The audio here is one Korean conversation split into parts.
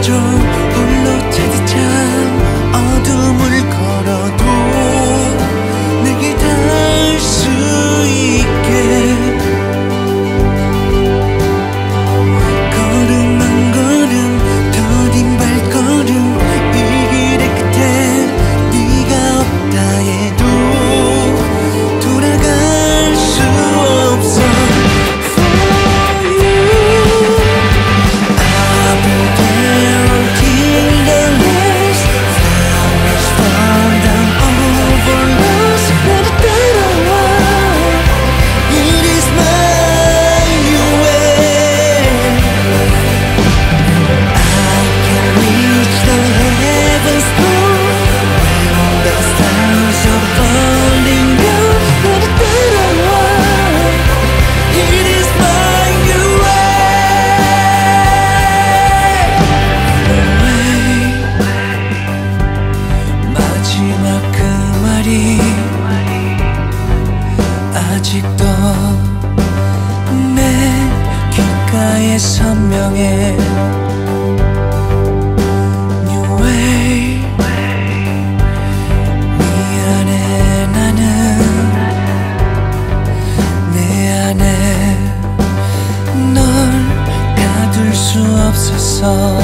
달아나줘. 홀로 차디찬 어둠을 걸어도 내게 닿을 수 있게 걸음 한 걸음 더딘 발걸음 이 길의 끝에 네가 없다 해도 돌아갈 수 없어. 아직도 내 귓가에 선명해. New way. 미안해 나는 내 안에 널 가둘 수 없어서.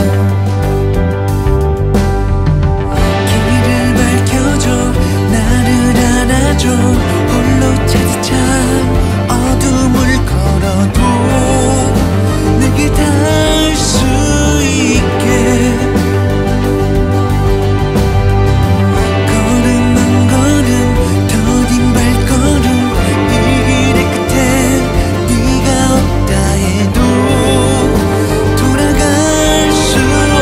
길을 밝혀줘 나를 안아줘. 홀로 차디찬 어둠을 걸어도 내게 닿을 수 있게 걸음 한 걸음 더딘 발걸음 이 길의 끝에 네가 없다 해도 돌아갈 수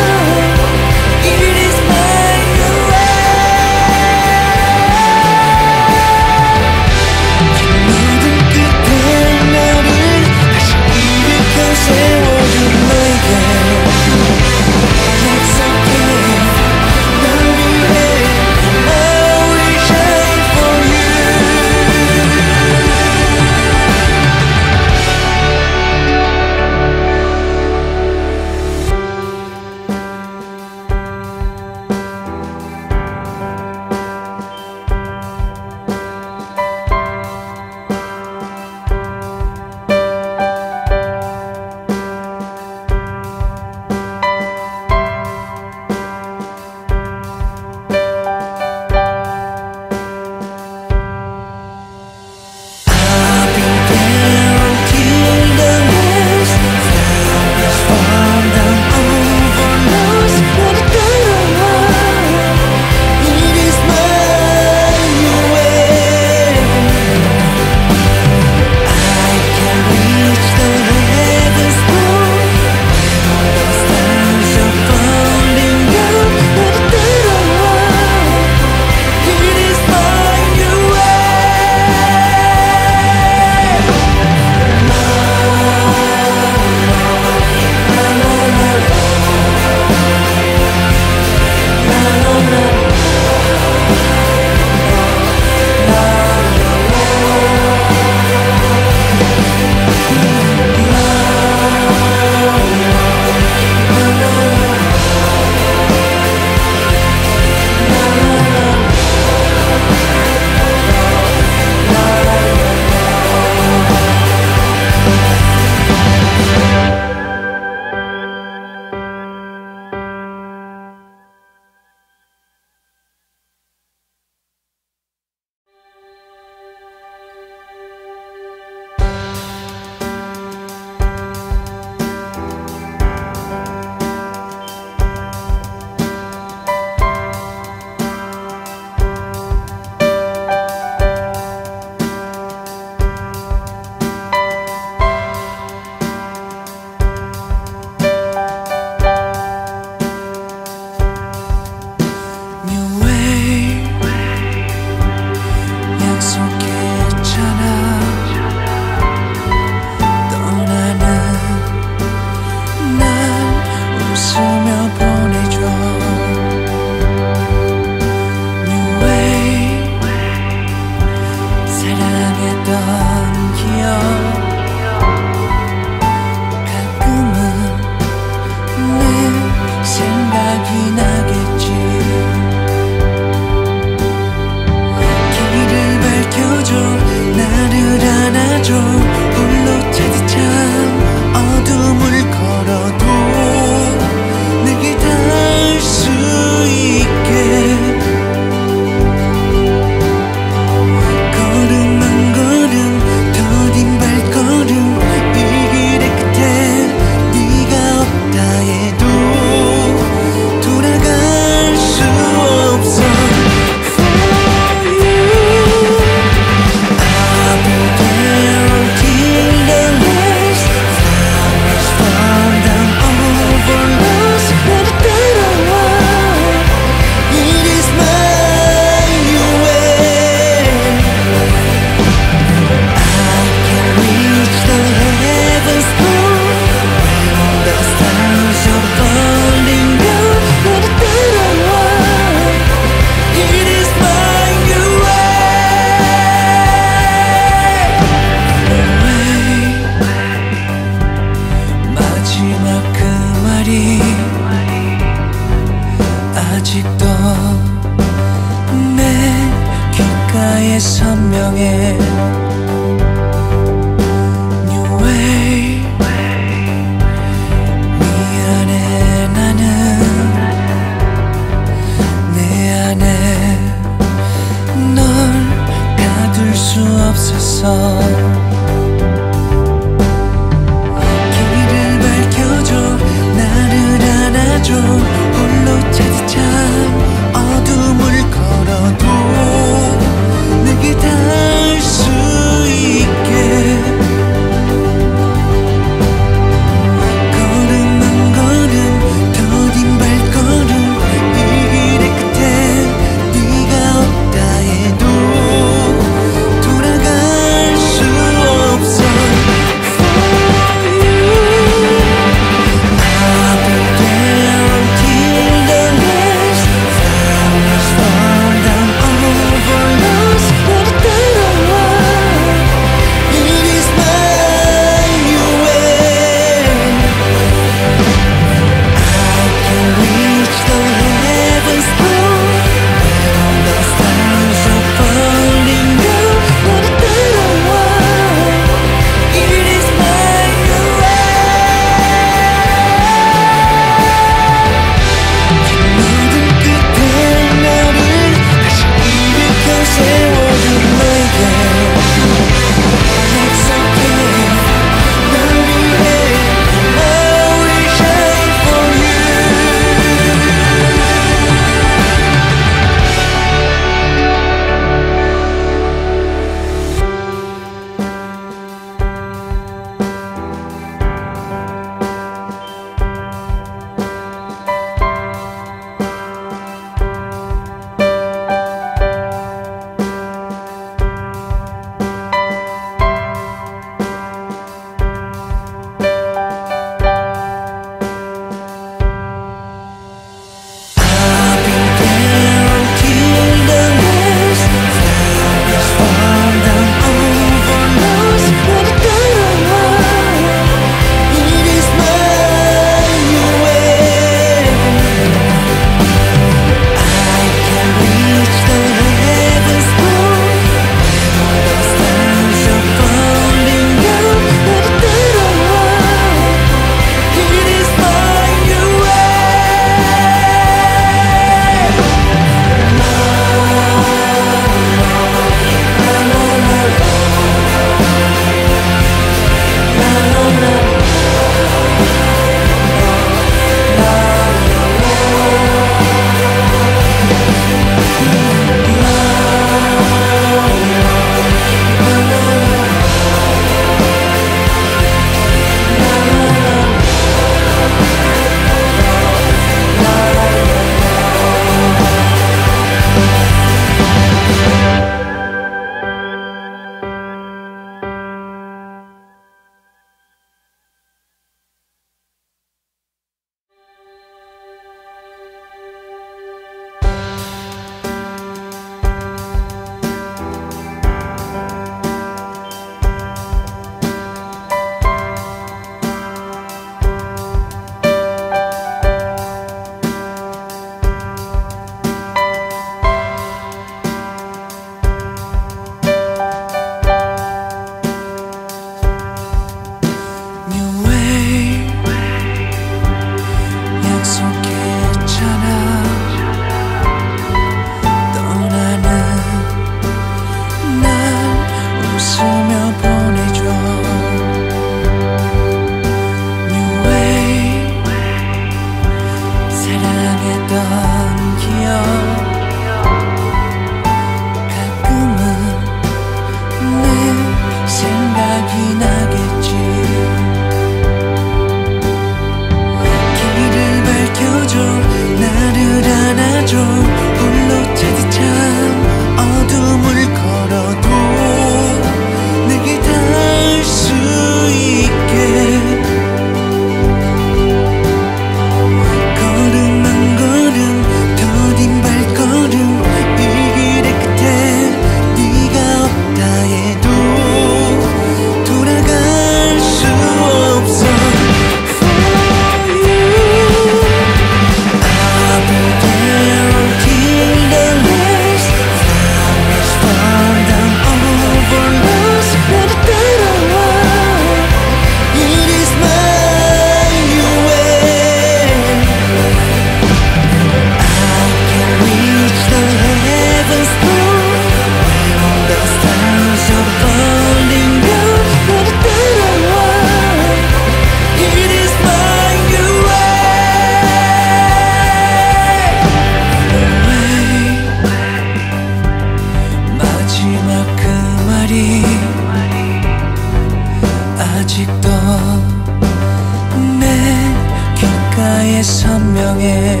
선명해.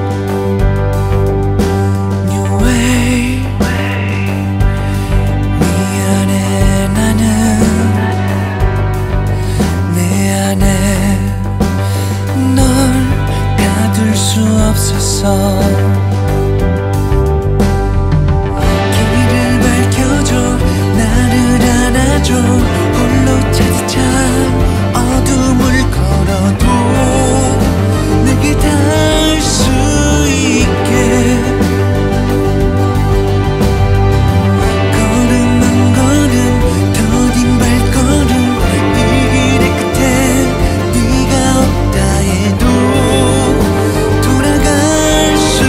New way. 미안해 나는 내 안에 널 가둘 수 없었어. 길을 밝혀줘 나를 안아줘 홀로 차디찬 어둠을 걸어도 내게 닿을 수 있게 걸음 한 걸음 더딘 발걸음 이 길의 끝에 네가 없다 해도 돌아갈 수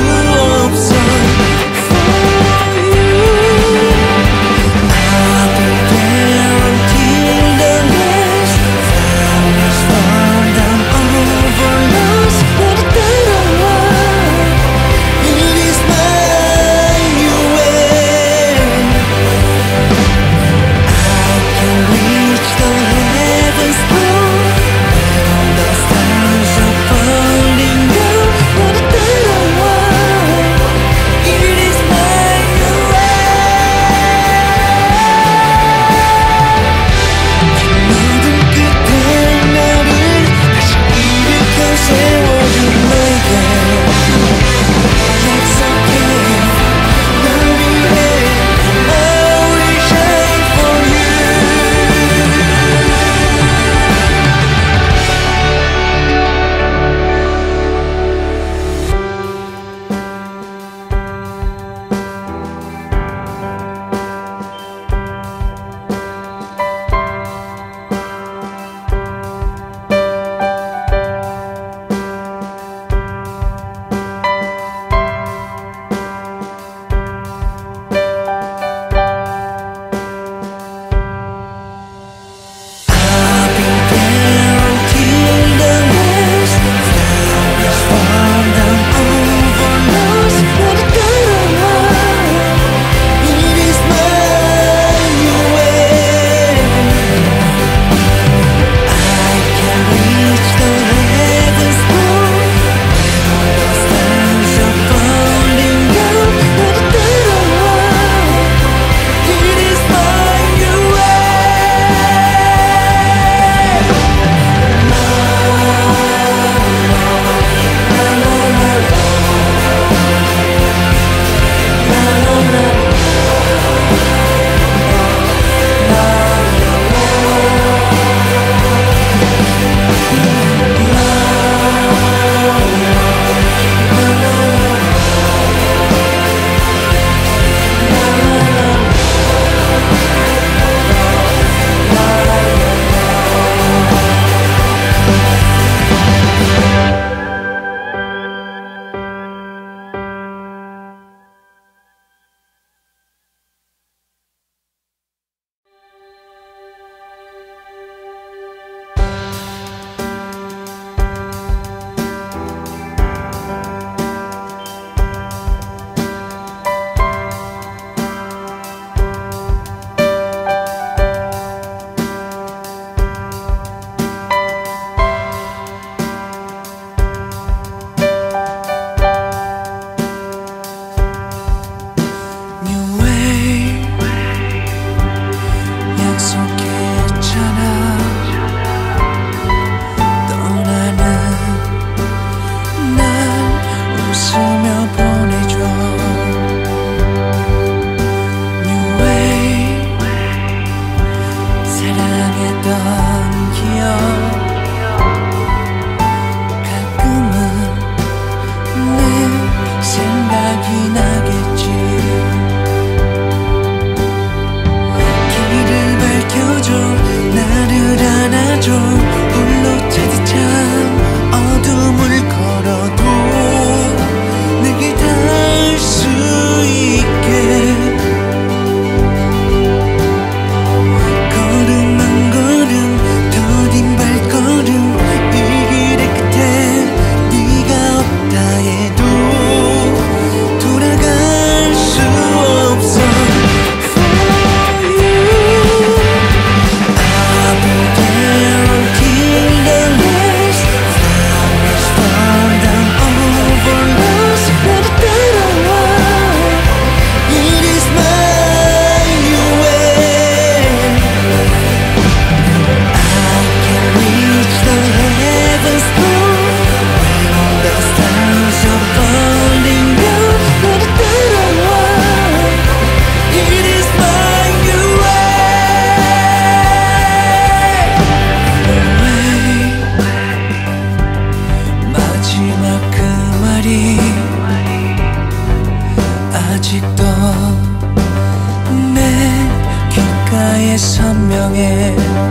선명해.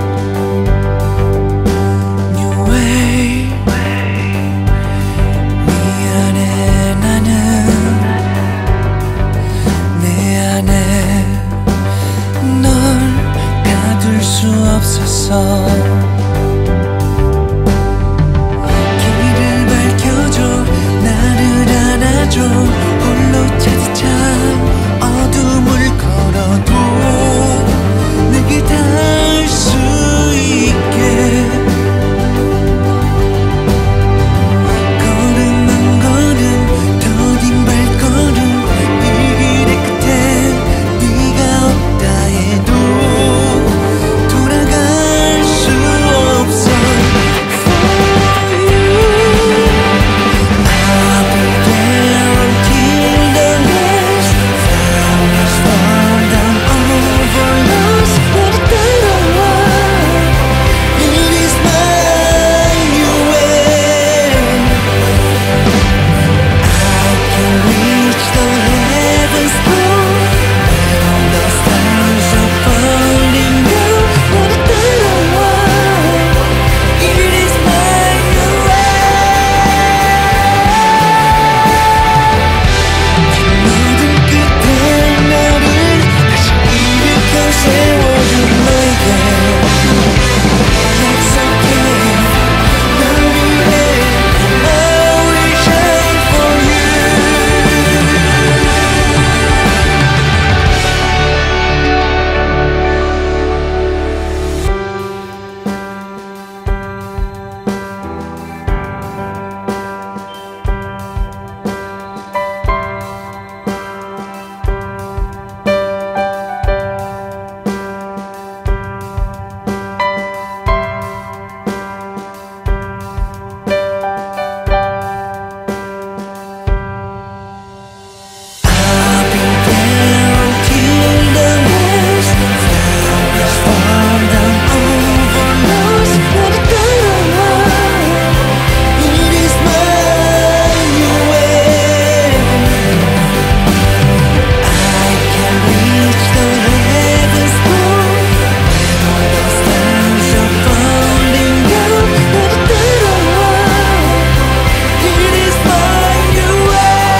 New way. 미안해 나는 내 안에 널 가둘 수 없었어. 길을 밝혀줘 나를 안아줘 홀로 차디찬 어둠을 걸어도 내게 닿을 수 있게 걸음 한 걸음 더딘 발걸음 이 길의 끝에 네가 없다 해도 돌아갈 수 없어. For you I'll be there until the last flowers fall down over us. Let it go. It is my way. I can reach the heavens blue when the stars are falling down. Let it go. It is my way. 모든 끝에 너를 다시 일으켜 세워준 너에게 약속해. 널 위해 I will shine for you. I'll be there until the last flowers fall down over us. Let it go. It is my way. I can reach the heavens blue when the stars are falling down. Let it go. It is my way.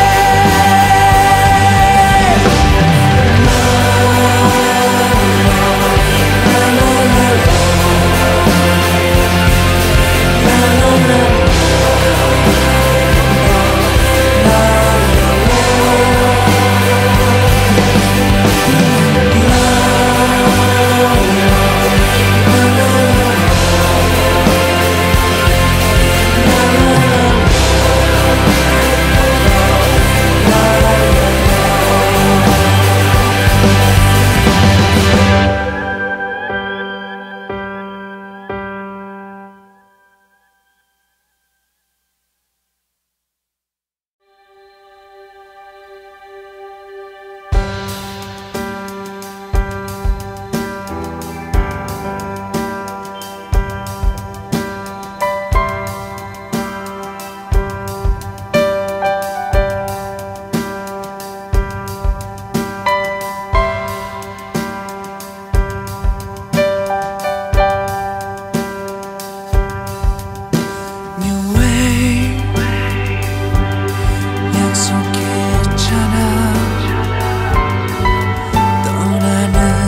New way. 약속했잖아. 떠나는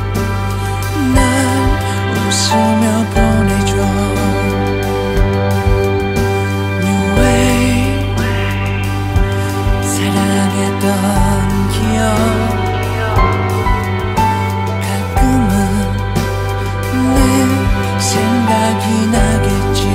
날 웃으며 보내줘. New way. 사랑했던 기억 가끔은 내 생각이 나겠지.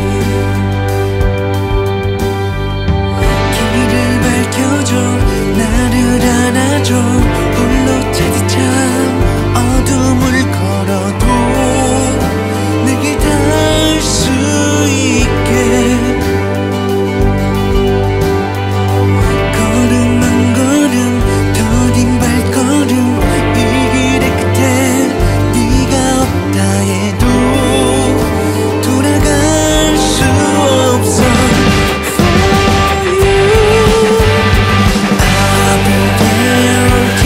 길을 밝혀줘 나를 안아줘 홀로 차디찬 어둠을 걸어도 내게 닿을 수 있게 걸음 한 걸음 더딘 발걸음 이 길의 끝에 네가 없다 해도 돌아갈 수 없어. For you I'll be there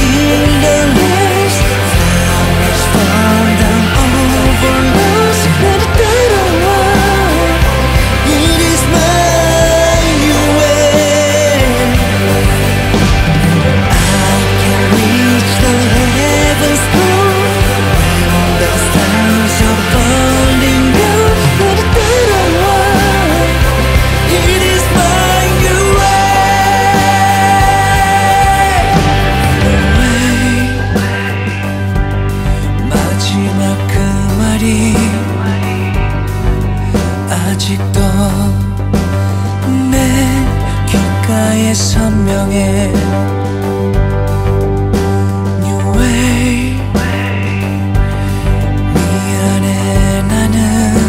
선명해. New way. 미안해 나는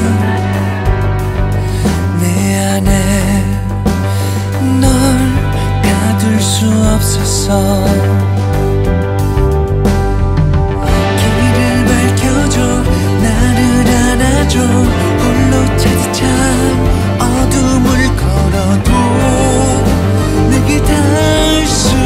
내 안에 널 가둘 수 없어서. 길을 밝혀줘 나를 안아줘 홀로 차디찬 어둠을 걸어도 내게 닿을 수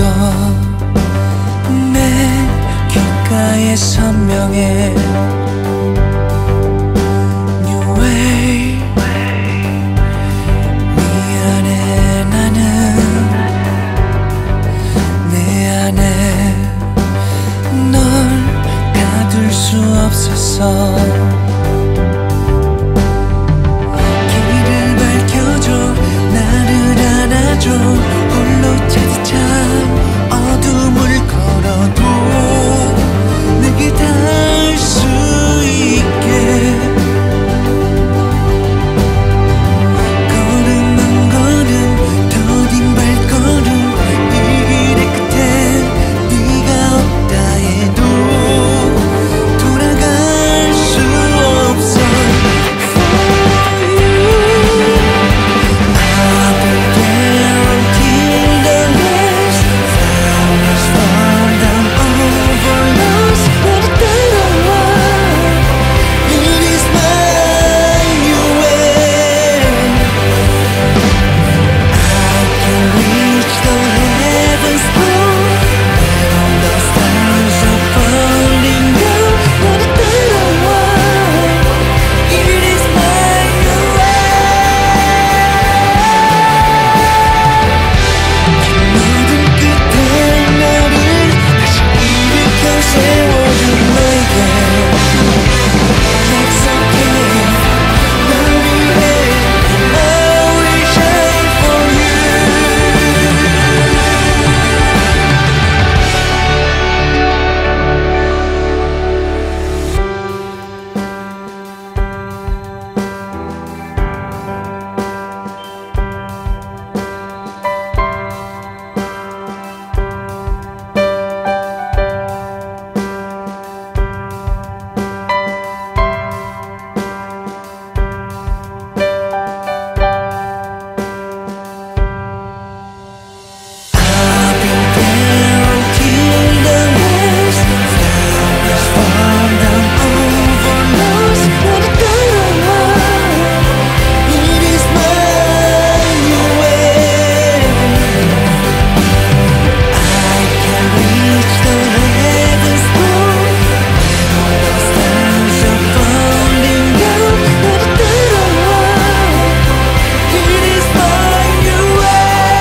내 귓가에 선명해 New way 미안해 나는 내 안에 널 가둘 수 없었어 길을 밝혀줘 나를 안아줘 홀로 차디찬 어둠을 걸어도 내게 닿을 수 있게 걸음만 걸음 더딘 발걸음 이 길의 끝에 네가 없다 해도 돌아갈 수 없어 For you I'll be there until the last flowers fall down over us 너를 따라와 It is my way I can reach the heavens above and all the stars are falling down 너를 따라와 It is my way 모든 끝에 너를 다시 일으켜 세워준 너에게 약속해 널 위해 I will shine for you I'll be there until the last flowers fall down over us 너를 따라와 It is my way I can reach the heavens above and all the stars are falling down 너를 따라와 It is my way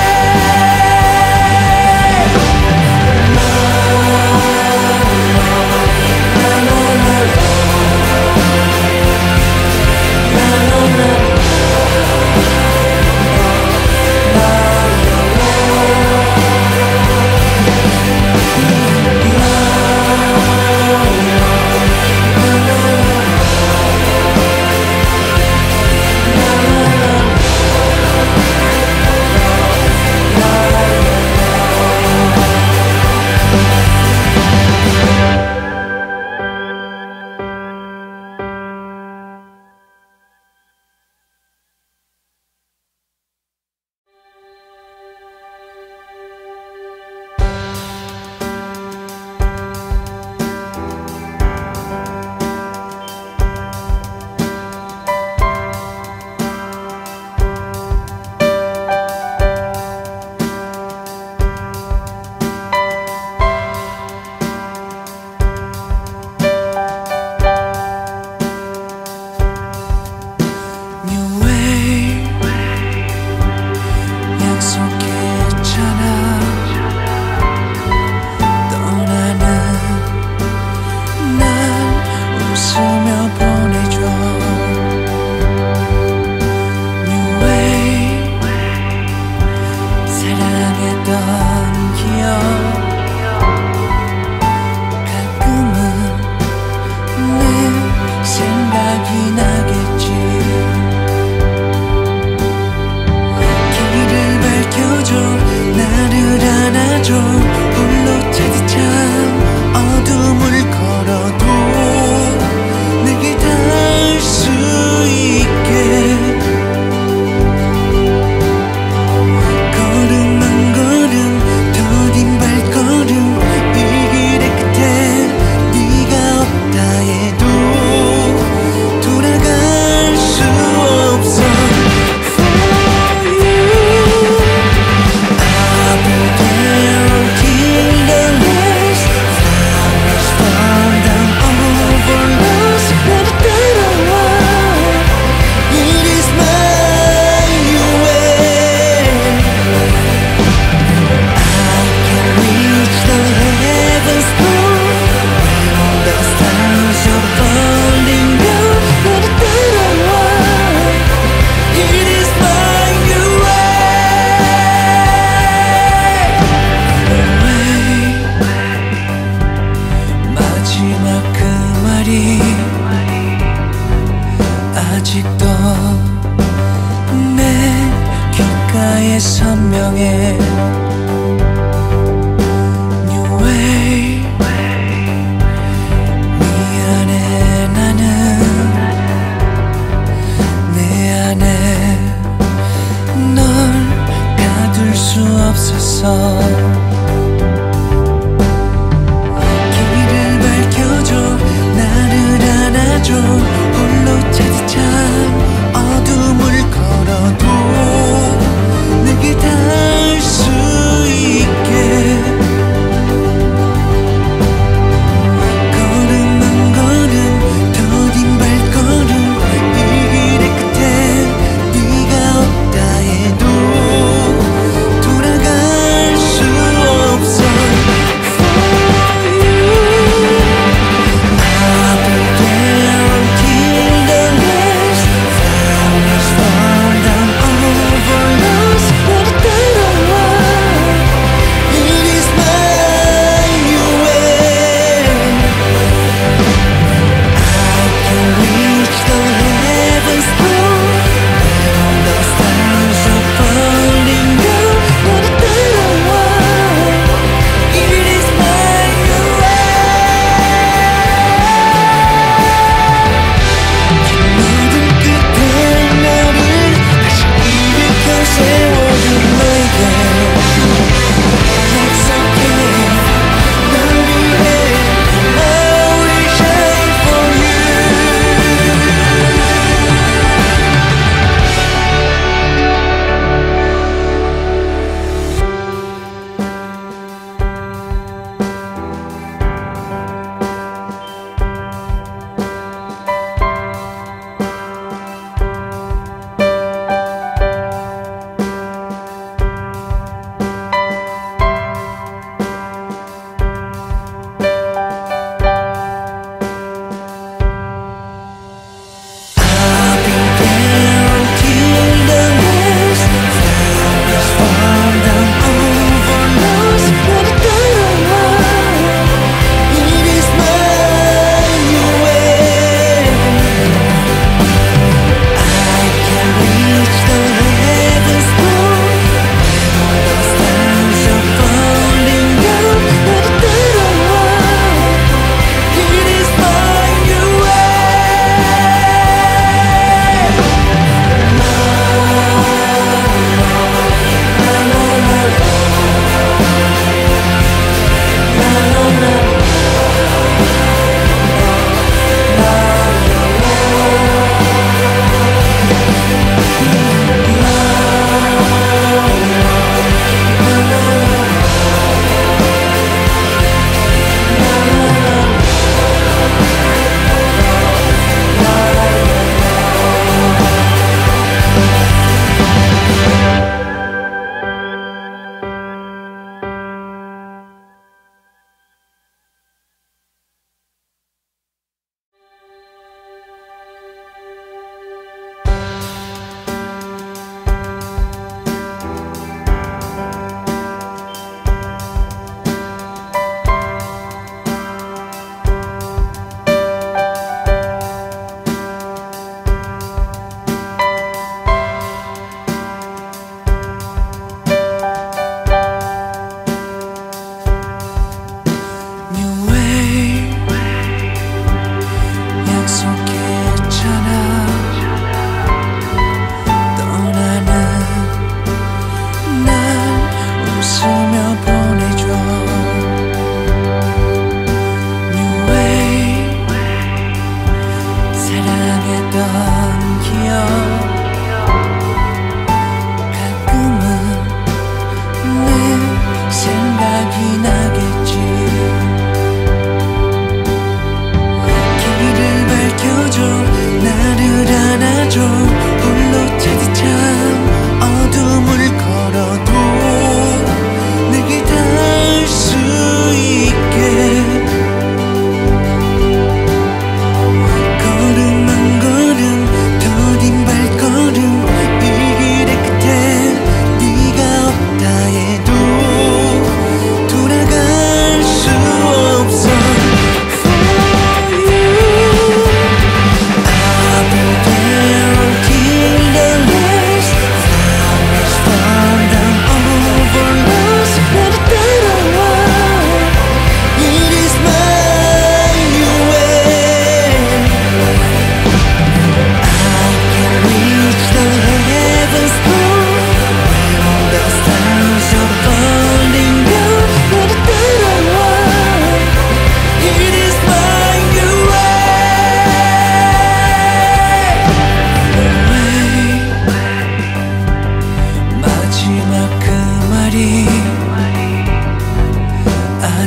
New way 약속했잖아 떠나는 날 웃으며 보내줘 New way 사랑했던 기억 가끔은 내 생각이 나겠지 길을 밝혀줘 나를 안아줘 홀로 차디찬 어둠을 걸어도 내게 닿을 수 있게 걸음만 걸음 더딘 발걸음 이 길의 끝에 네가 없다 해도 돌아갈 수 없어 For you I'll be there until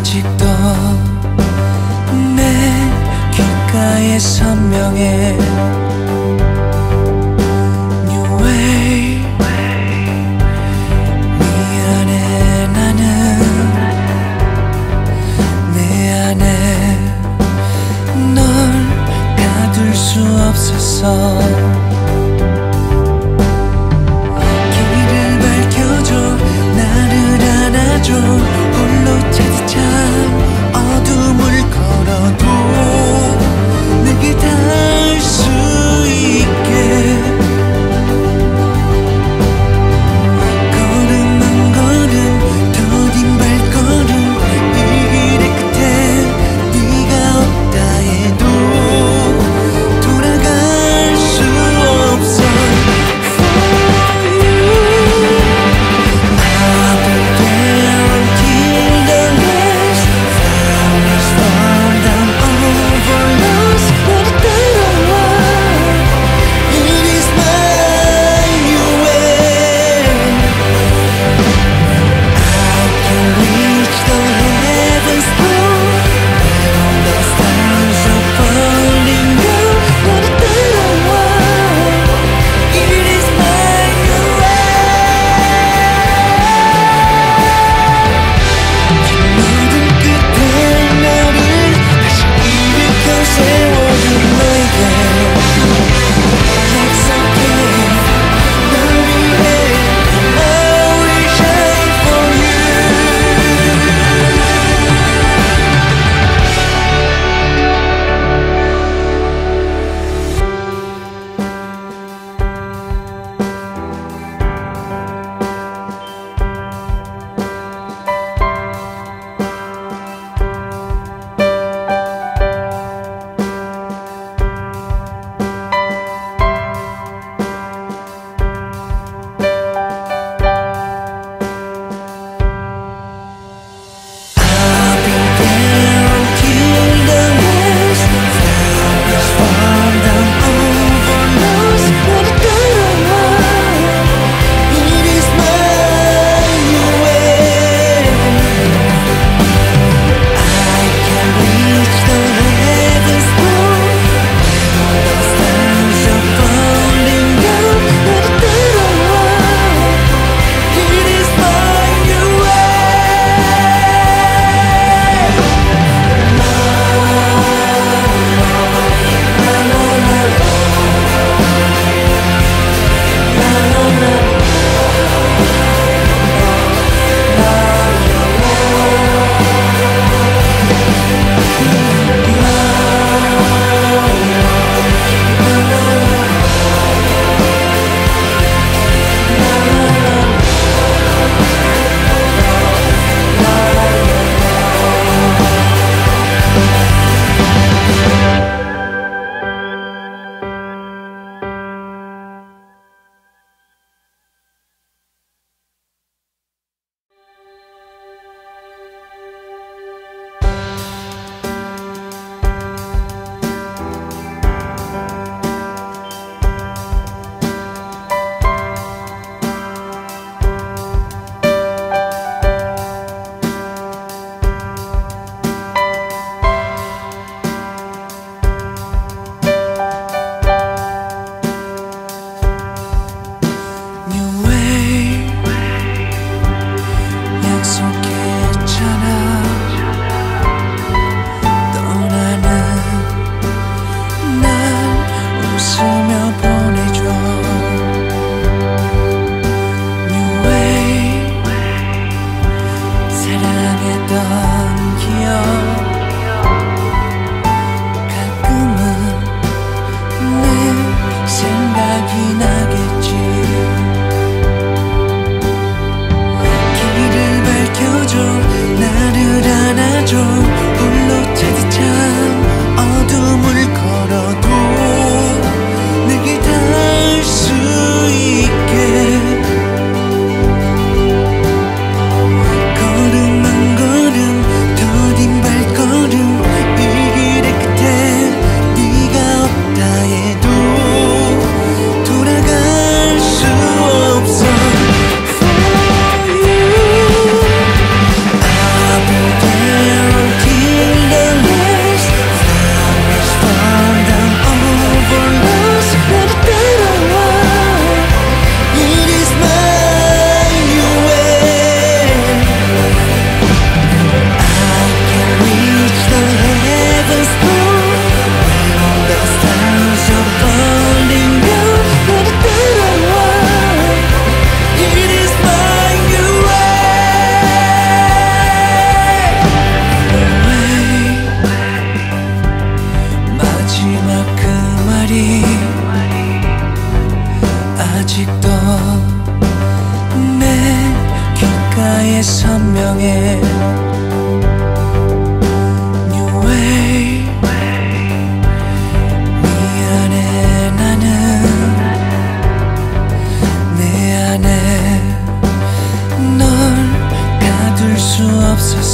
아직도 내 귓가에 선명해. New way. 미안해 나는 내 안에 널 가둘 수 없었어. 홀로 차디찬 어둠을 걸어도 내게 닿을 수 있게 걸음만 걸음 더딘 발걸음 이 길의 끝에 네가 없다 해도 돌아갈 수 없어.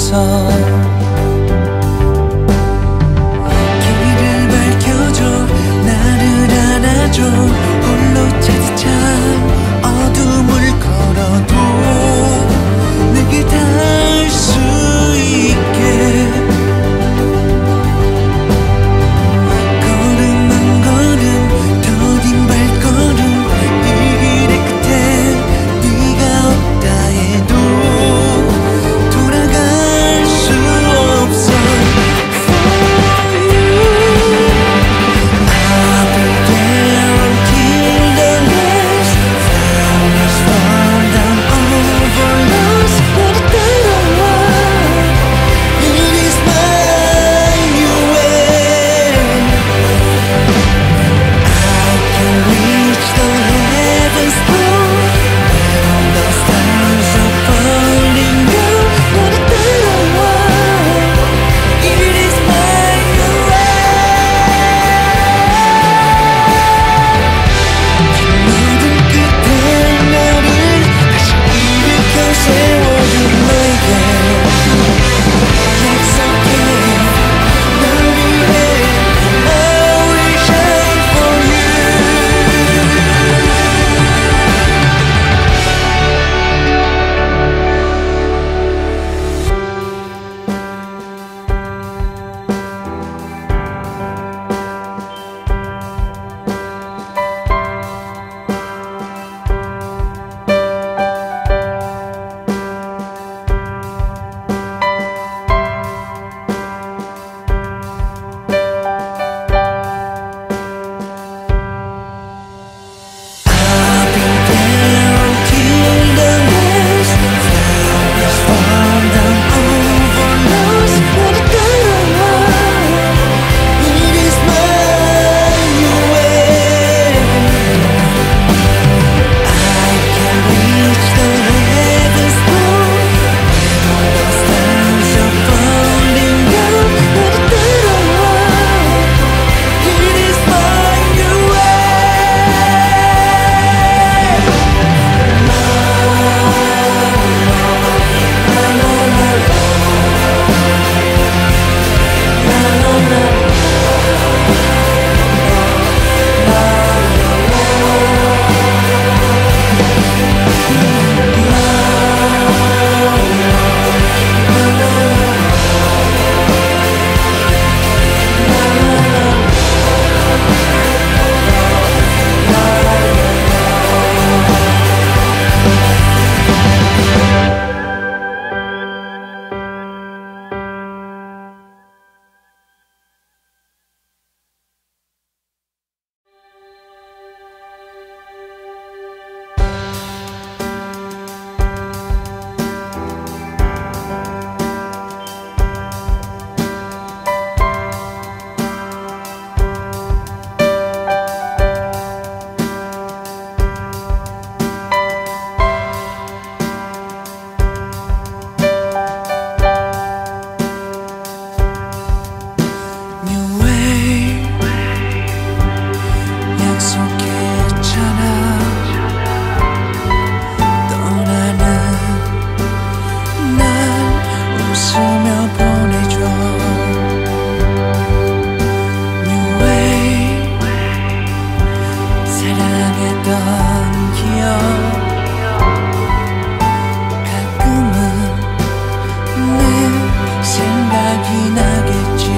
없어. 길을 밝혀줘 나를 안아줘 홀로 차디찬 어둠을 걸어도 내게 닿을 수 있게 걸음 한 걸음 더딘 발걸음 이 길의 끝에 네가 없다 해도 돌아갈 수 없어. For you I'll be there until the last flowers fall down over us. 너를 따라와 It is my way. I can reach the heavens door when the stars are falling down. 너를 따라와 It is my way. 모든 끝에 너를 다시 일으켜 세워줄 너에게 약속해 널 위해 I will shine for you. I'll be there until the last flowers fall down over us. 너를 따라와 It is my way. I can reach the heavens door when the stars are falling down. 너를 따라와 It is my way. New way 약속했잖아. 떠나는 날 웃으며 보내줘. New way 사랑했던 기억 가끔은 내 생각이 나겠지.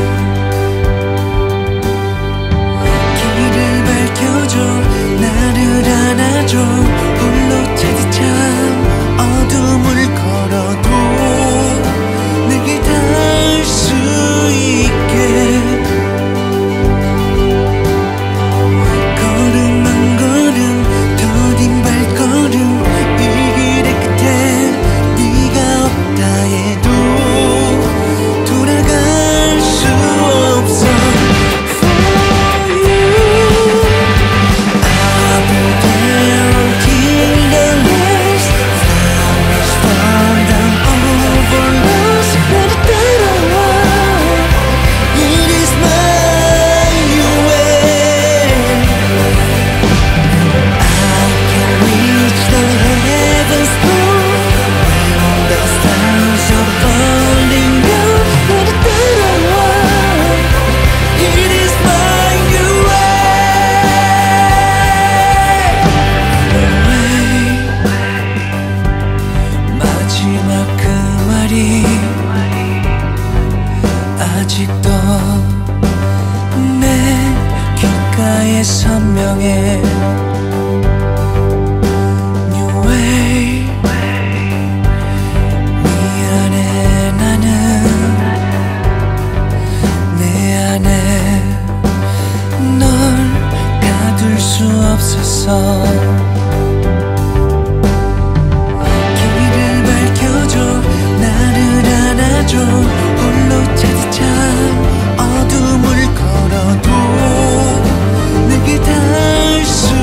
길을 밝혀줘 나를 안아줘 홀로 차디찬 어둠을 걸어도 내게 닿을 수 있게 걸음 한 걸음 더딘 발걸음 이 길의 끝에 네가 없다 해도 돌아갈 수 아직도 내 귓가에 선명해 New Way. 미안해 나는 내 안에 널 가둘 수 없어서 길을 밝혀줘 나를 안아줘 홀로 차디찬 어둠을 걸어도 내게 닿을 수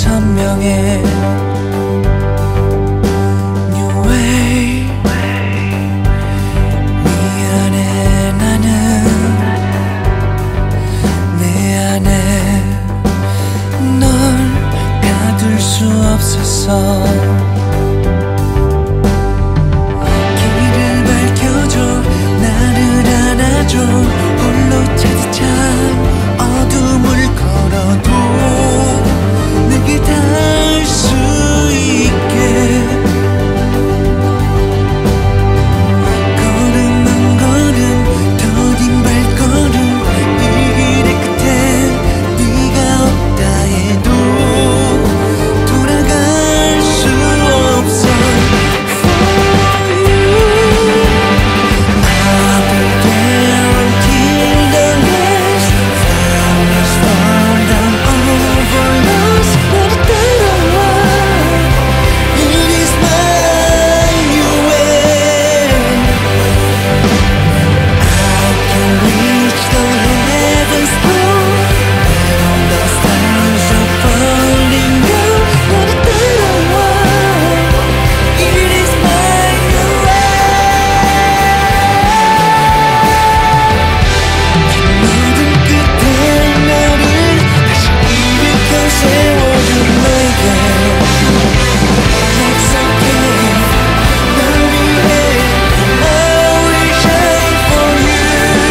선명해. New way. 미안해 나는 내 안에 널 가둘 수 없었어. 길을 밝혀줘 나를 안아줘 홀로 차디찬 어둠을 걸어도 내게 닿을 수 있게 걸음만 걸음 더딘 발걸음 이 길의 끝에 네가 없다 해도 돌아갈 수 없어. For you I'll be there until the last flowers fall down over us. 너를 따라와 It is my way. I can reach the heavens above and all the stars are falling down. 너를 따라와 It is my way. 모든 끝에 너를 다시 일으켜 세워준 너에게 약속해 널 위해 I will shine for you.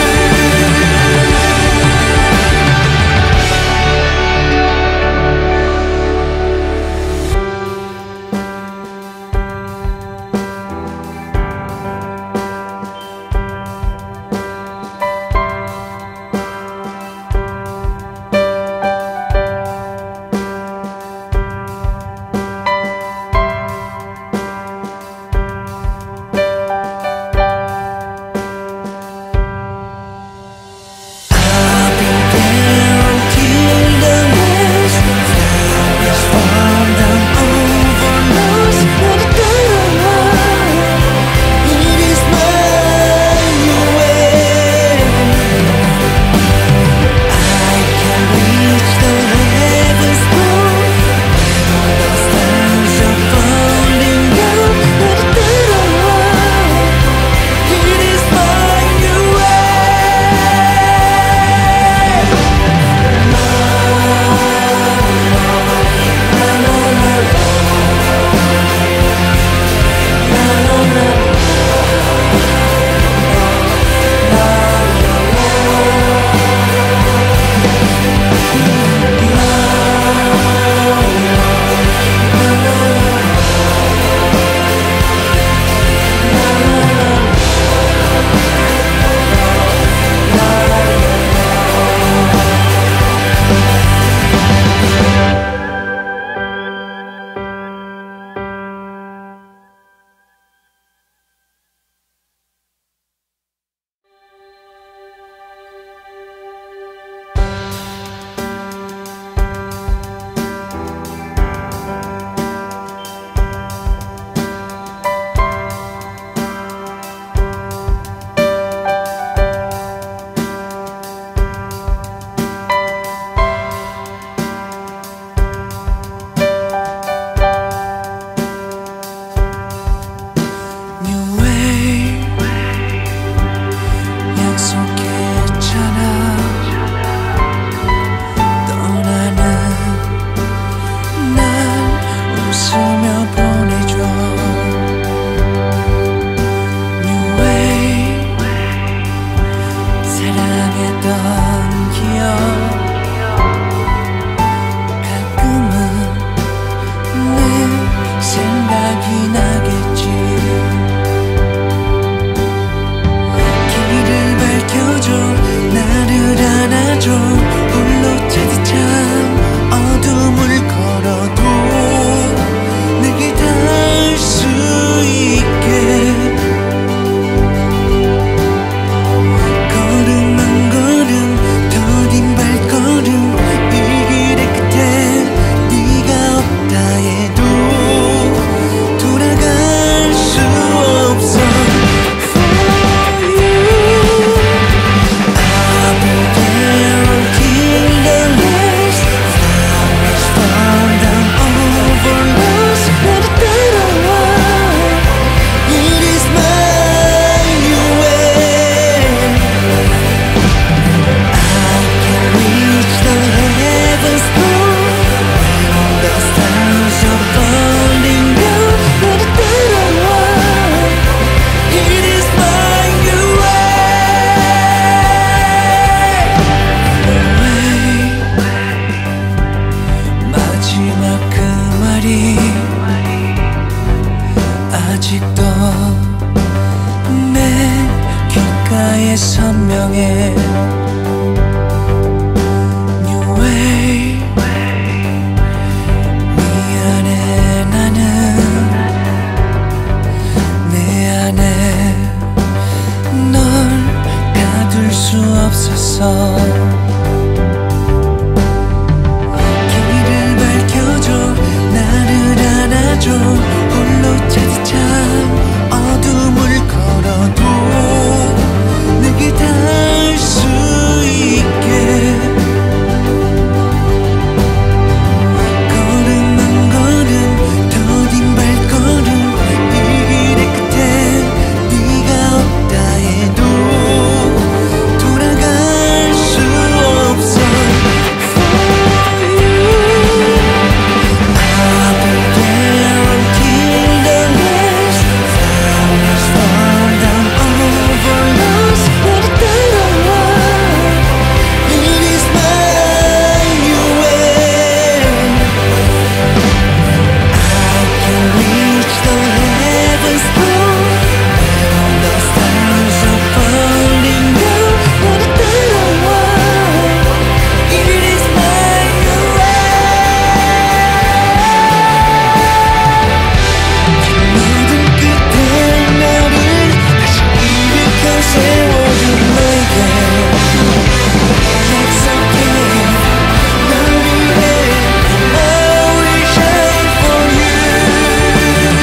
I'll be there until the last flowers fall down over us. 너를 따라와 It is my way. I can reach the heavens above and all the stars are falling down. 너를 따라와 It is my way. New way. 약속했잖아 떠나는 날 웃으며 보내줘. New way. 사랑했던 기억 가끔은 내 생각이 나겠지. 길을 밝혀줘 나를 안아줘 홀로 차디찬 어둠을 걸어도 내게 닿을 수 있게 걸음만 걸음 더딘 발걸음 이 길의 끝에 네가 없다 해도 돌아갈 수 없어. For you I'll be there until the last flowers fall down 운명에 New Way 미안해 나는 내 안에 널 가둘 수 없어서 길을 밝혀줘 나를 안아줘 홀로 차디찬 어둠을 걸어도 내게 닿을 수 있게 걸음 한 걸음 더딘 발걸음 이 길의 끝에 네가 없다 해도 돌아갈 수 없어 For you I'll be there until the last flowers fall down over us 너를 따라와 It is my way I can reach the heavens above When the stars are falling down 너를 따라와 It is my way 모든 끝에 너를 다시 일으켜 세워준 너에게 약속해 널 위해 I will shine for you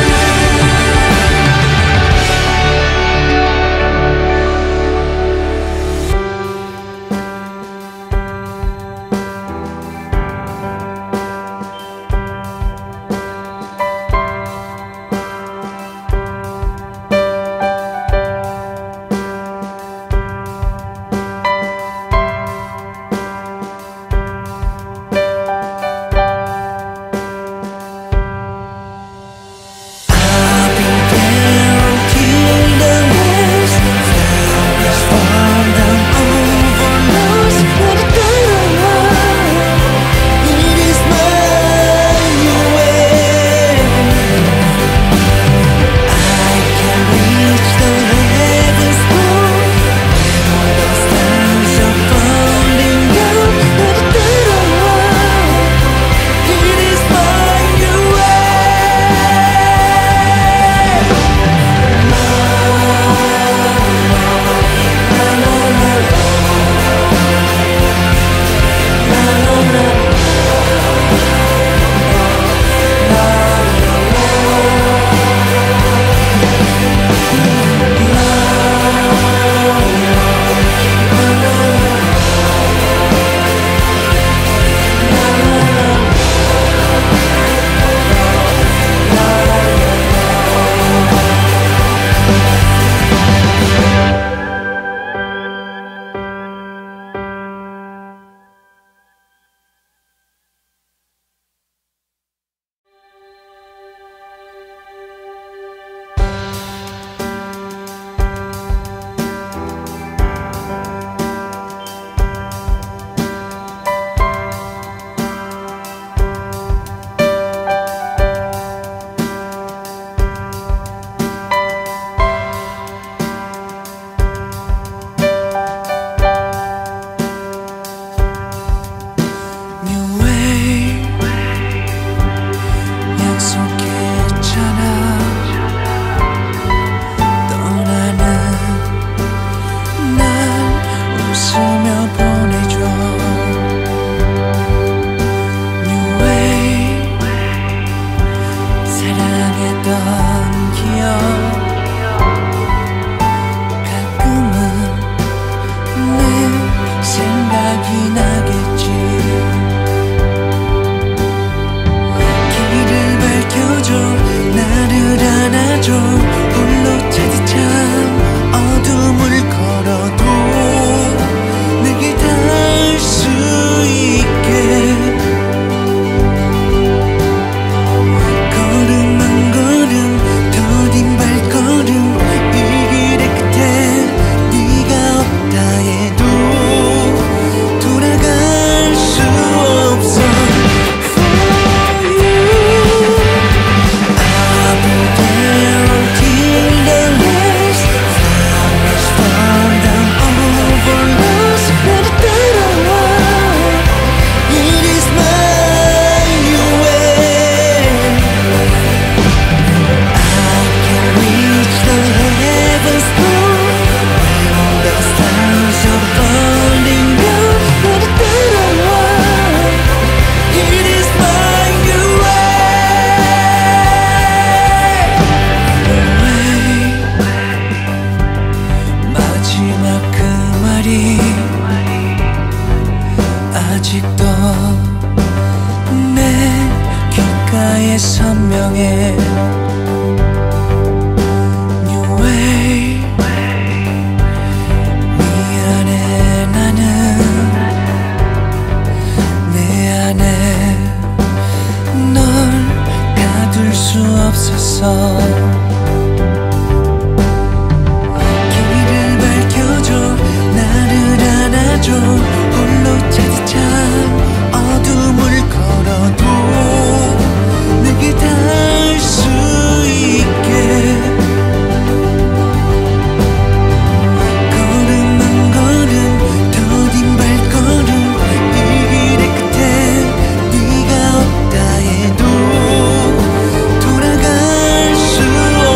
I'll be there until the last flowers fall down over us 너를 따라와 It is my way I can reach the heavens above When the stars are falling down 너를 따라와 It is my way New way 약속했잖아 떠나는 날 웃으며 보내줘 New way 사랑했던 기억 가끔은 내 생각이 나겠지 길을 밝혀줘 나를 안아줘 홀로 차디찬 어둠을 걸어도 내게 닿을 수 있게 걸음 한 걸음 더딘 발 선명해. New way. 미안해 나는 내 안에 널 가둘 수 없어서. 길을 밝혀줘 나를 안아줘 홀로 차디찬 어둠을 걸어도 내게 닿을 수 있게. 걸음 한 걸음 더딘 발걸음 이 길의 끝에 네가 없다 해도 돌아갈 수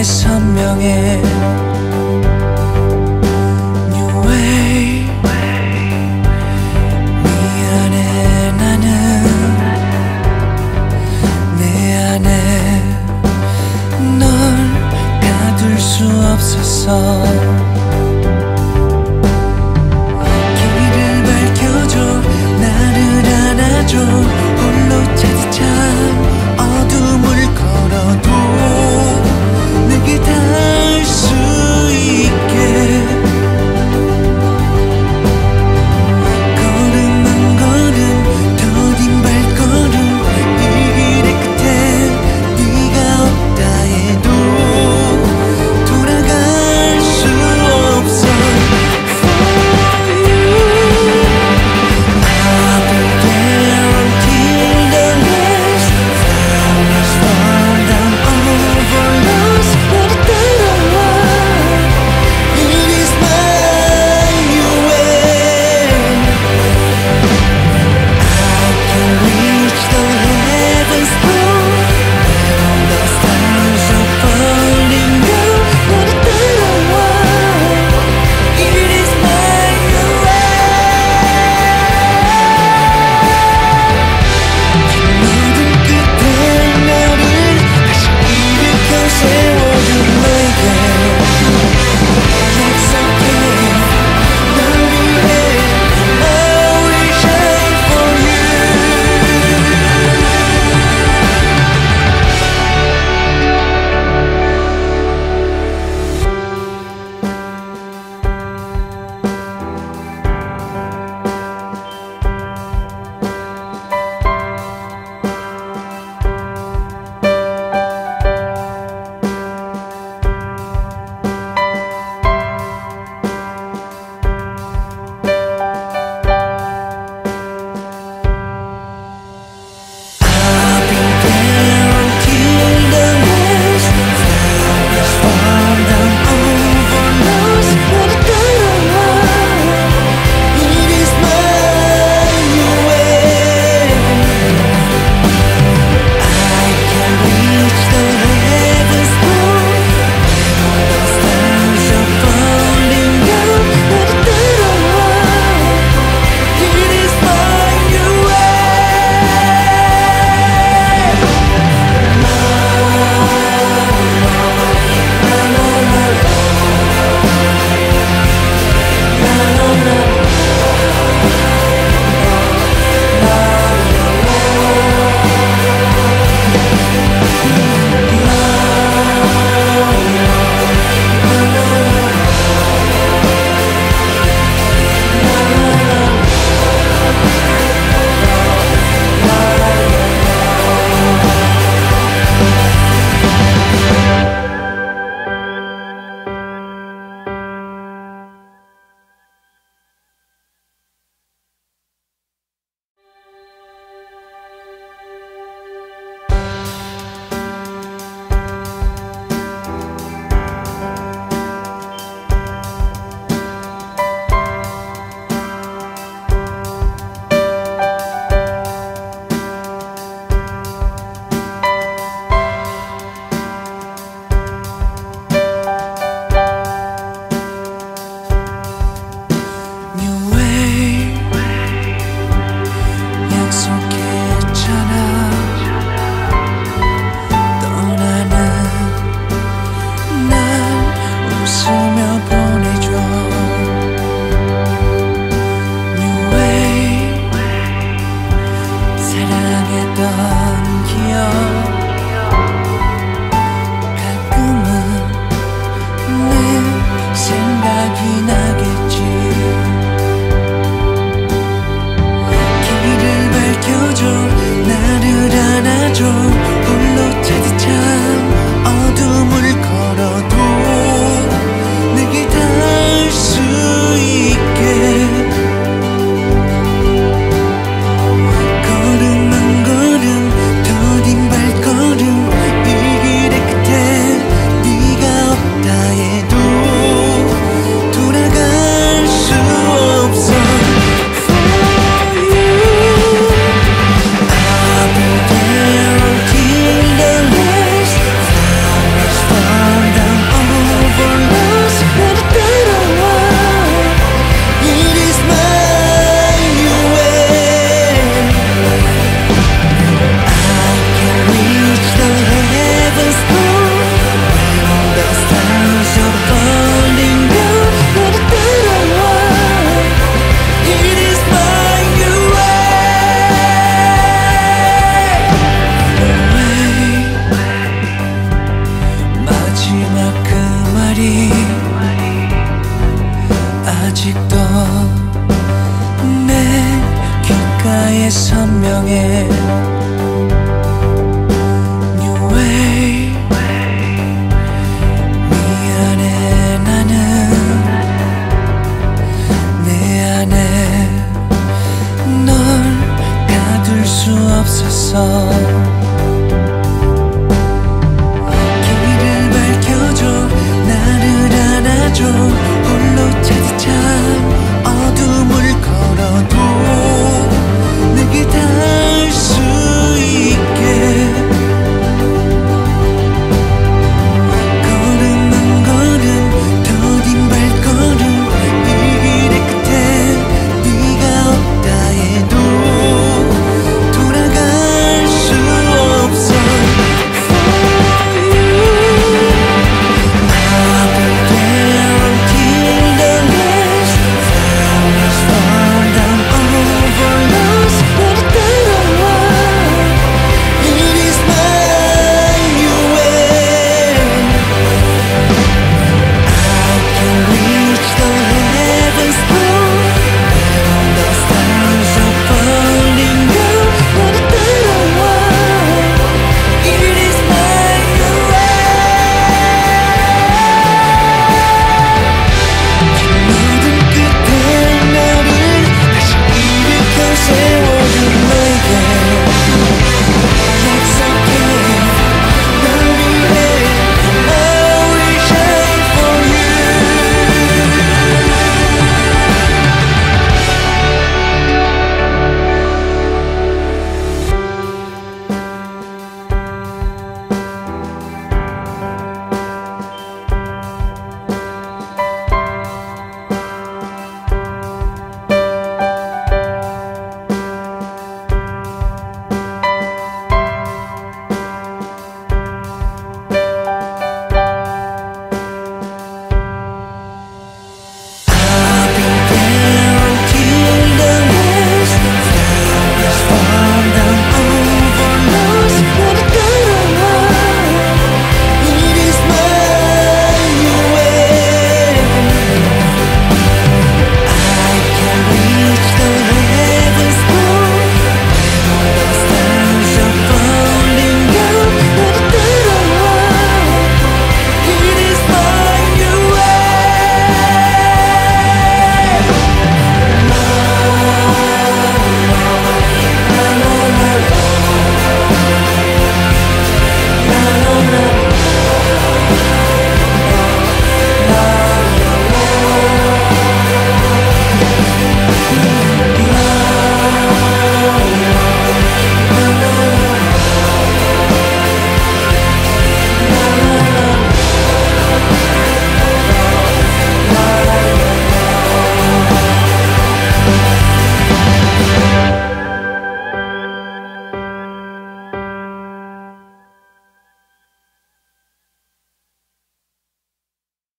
선명해. New way. 미안해 나는 내 안에 널 가둘 수 없어서.